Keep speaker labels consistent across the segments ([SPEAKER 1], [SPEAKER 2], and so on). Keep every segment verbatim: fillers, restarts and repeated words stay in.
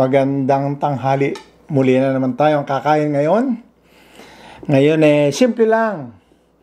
[SPEAKER 1] Magandang tanghali. Muli na naman tayong kakain ngayon. Ngayon eh, simple lang.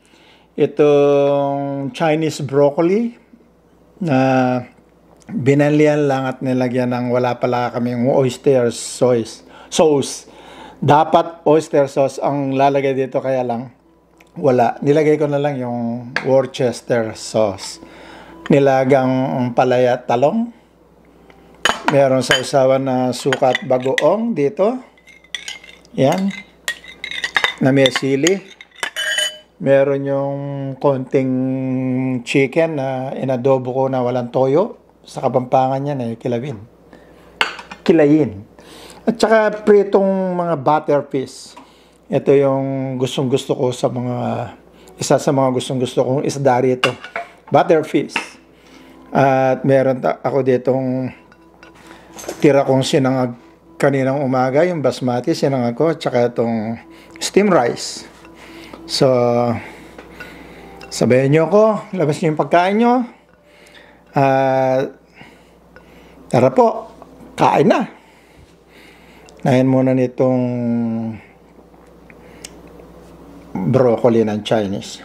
[SPEAKER 1] Itong Chinese broccoli na binalian lang at nilagyan ng wala pala kaming oyster sauce. sauce. Dapat oyster sauce ang lalagay dito, kaya lang wala. Nilagay ko na lang yung Worcester sauce. Nilagang palaya at talong. Meron sa usawan na suka at bagoong dito. Yan. Na may sili. Meron yung konting chicken na inadobo ko na walang toyo. Sa Kapampangan yan eh, kilawin. Kilayin. At saka pritong mga butter fish. Ito yung gustong gusto ko sa mga, isa sa mga gustong gusto kong isda rito. Butter fish. At meron ako ditong tira kong sinangag kaninang umaga, yung basmati, sinangag ko, tsaka itong steam rice. So, sabayan nyo ko, labas nyo yung pagkain nyo. Uh, tara po, kain na. Nahin muna nitong broccoli ng Chinese.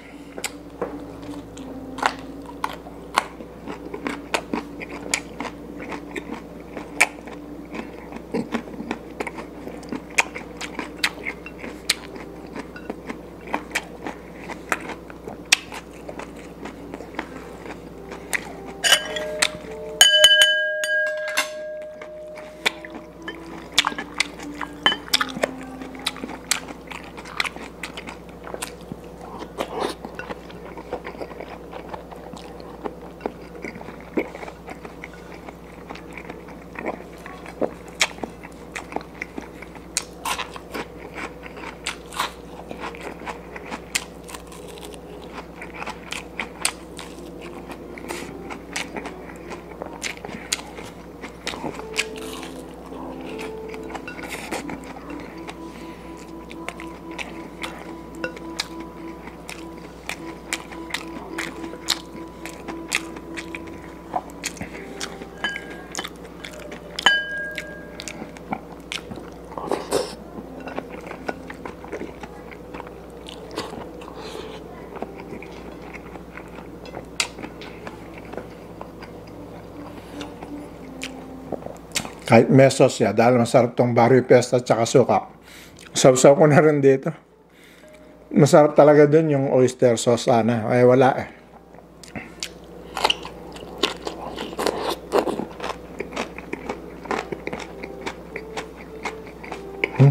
[SPEAKER 1] Kahit mesos siya, dahil masarap tong Barrio Fiesta at saka suka. Saw-saw ko na rin dito. Masarap talaga dun yung oyster sauce sana. Ay wala eh. Hmm.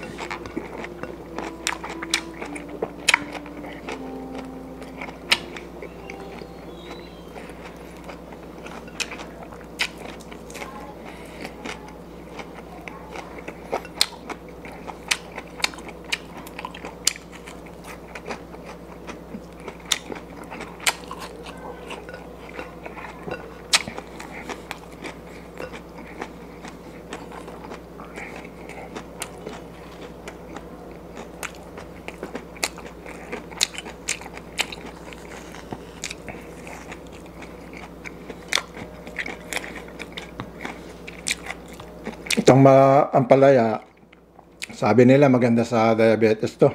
[SPEAKER 1] Itong ma ampalaya, sabi nila maganda sa diabetes to.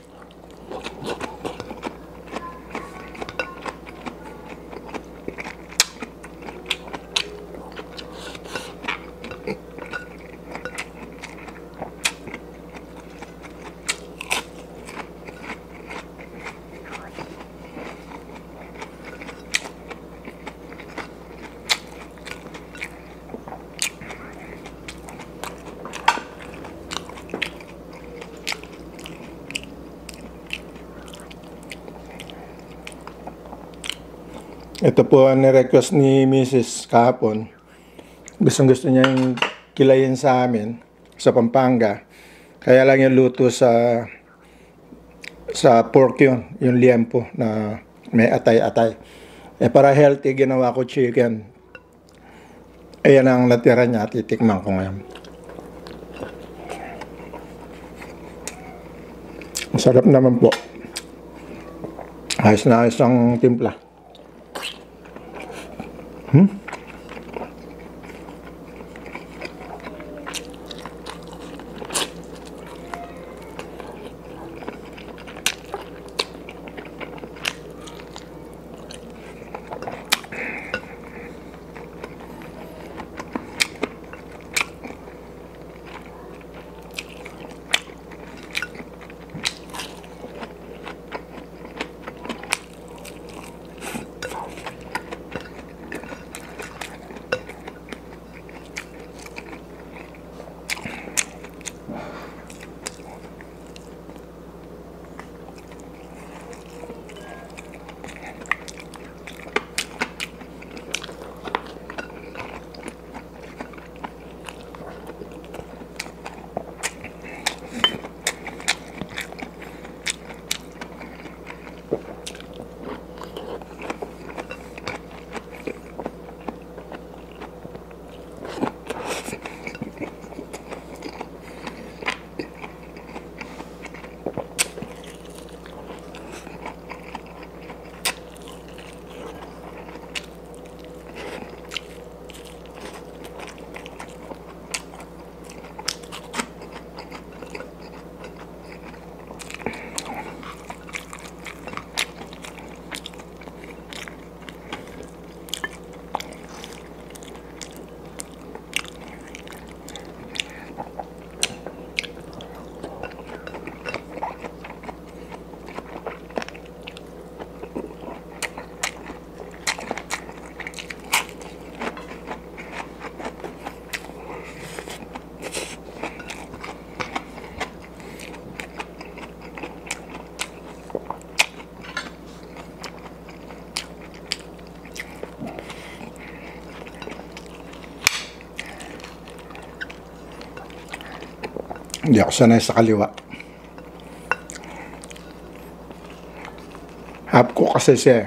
[SPEAKER 1] Ito po ang ni-request ni Missus kahapon. Gustong gusto niya yung kilayin sa amin, sa Pampanga. Kaya lang yung luto sa sa pork yun, yung liempo na may atay-atay. Eh para healthy, ginawa ko chicken. Ayan ang natira niya, titikman ko ngayon. Masarap naman po. Ayos na ayos ang timpla. Hmm? Hindi ako sanay sa kaliwa. Half cook kasi siya.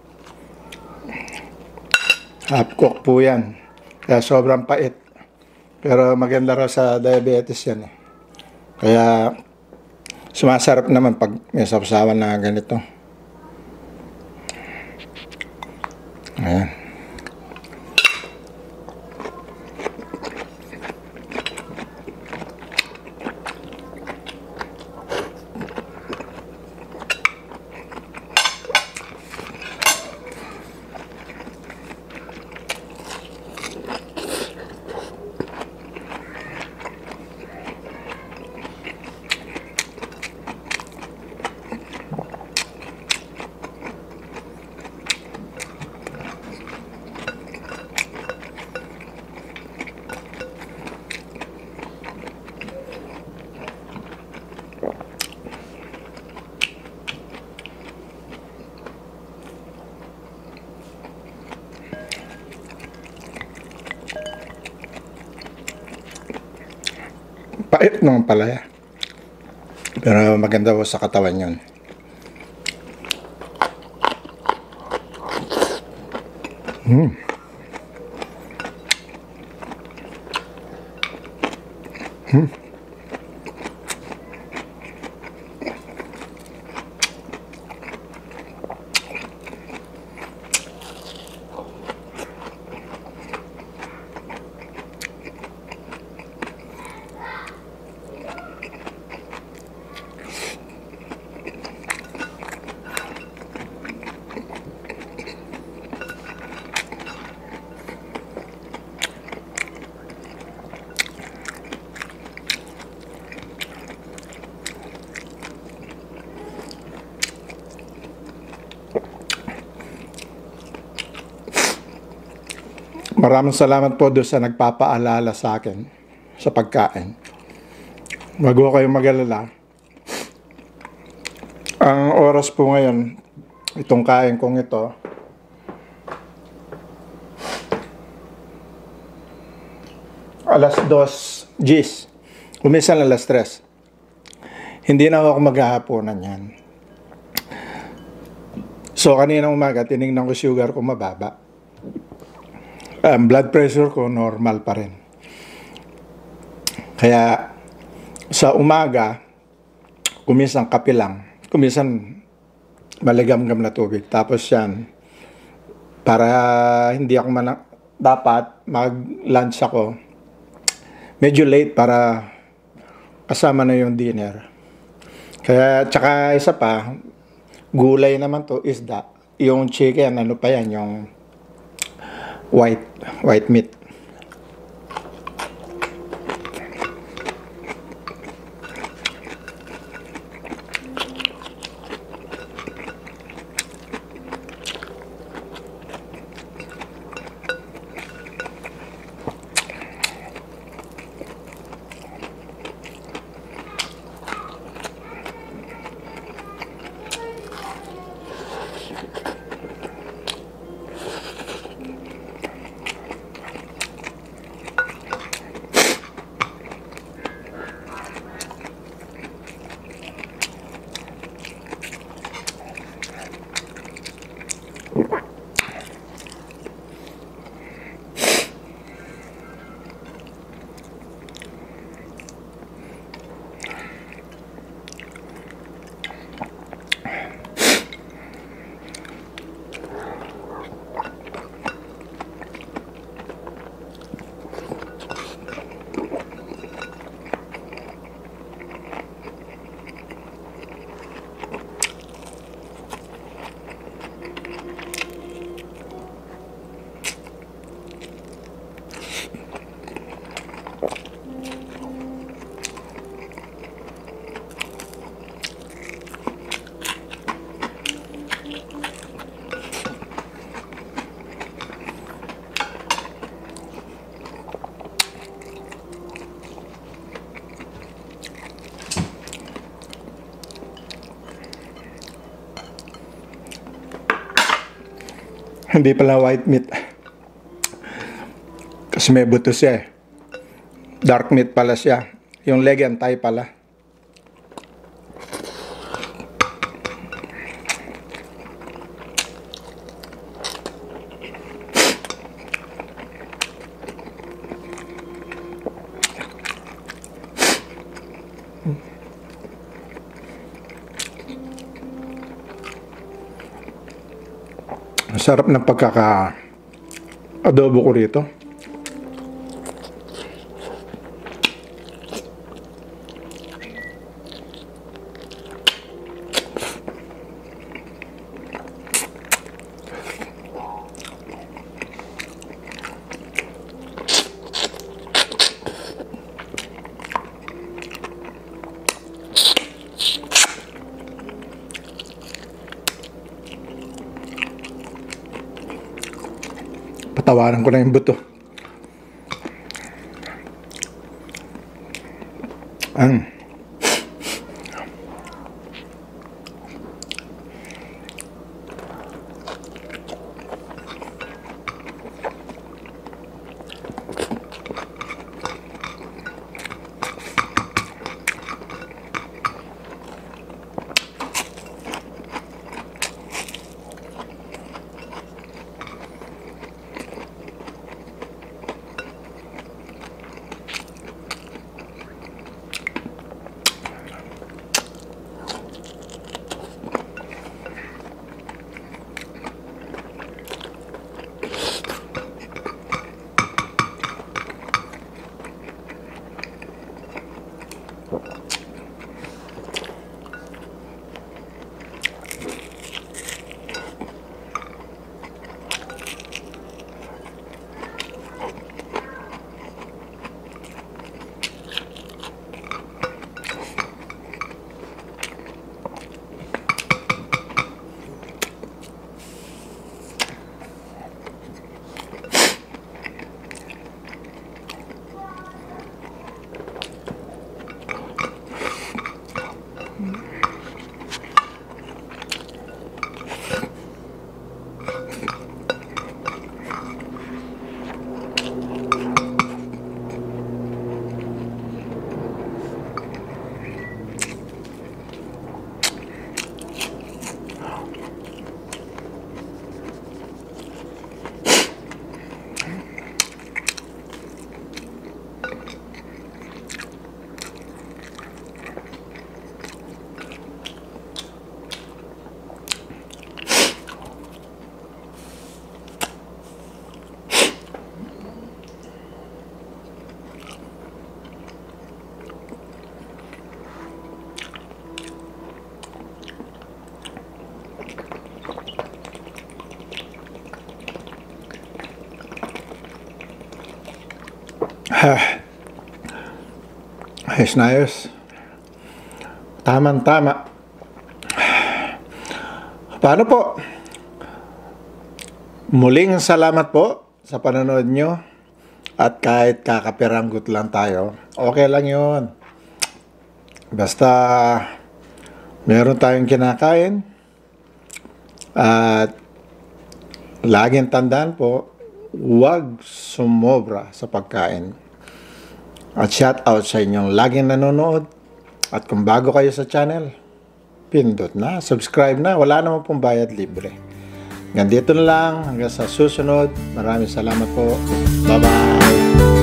[SPEAKER 1] Half cook po yan. Kaya sobrang pait. Pero maganda raw sa diabetes yan eh. Kaya sumasarap naman pag may sapsawan na ganito. Ayan. Pait naman pala. Pero maganda po sa katawan yun. Hmm. Hmm. Maraming salamat po doon sa nagpapaalala sa akin sa pagkain. Wag ko kayong mag-alala. Ang oras po ngayon, itong kain kong ito, alas dos gis. Kumisan alas tres. Hindi na ako maghahaponan yan. So kanina umaga, tinignan ko sugar ko mababa. Um, blood pressure ko normal pa rin. Kaya sa umaga, kuminsan kape lang. Kuminsan maligam-gam na tubig. Tapos yan, para hindi ako man dapat mag-lunch ako, medyo late para kasama na yung dinner. Kaya, tsaka isa pa, gulay naman to, isda. Yung chicken, ano pa yan, yung white, white meat. Hindi pala white meat. Kasi may buto siya eh. Dark meat pala siya. Yung leg and thigh pala. Sarap ng pagkaka-adobo ko rito. Patawaran ko na yung buto. Ang ayos na ayos. Tamang-tama. Paano po? Muling salamat po sa panonood nyo. At kahit kakapiranggot lang tayo, okay lang yun. Basta meron tayong kinakain. At laging tandaan po, huwag sumobra sa pagkain. At shout out sa inyong laging nanonood. At kung bago kayo sa channel, pindot na, subscribe na. Wala naman pong bayad, libre. Hanggang dito na lang, hanggang sa susunod. Maraming salamat po. Bye-bye.